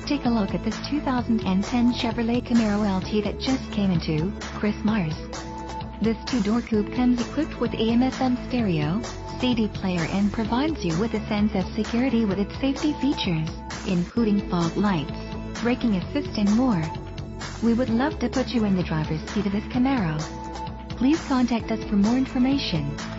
take a look at this 2010 Chevrolet Camaro LT that just came into Christmas. This two-door coupe comes equipped with AM/FM stereo, CD player and provides you with a sense of security with its safety features, including fog lights, braking assist and more. We would love to put you in the driver's seat of this Camaro. Please contact us for more information.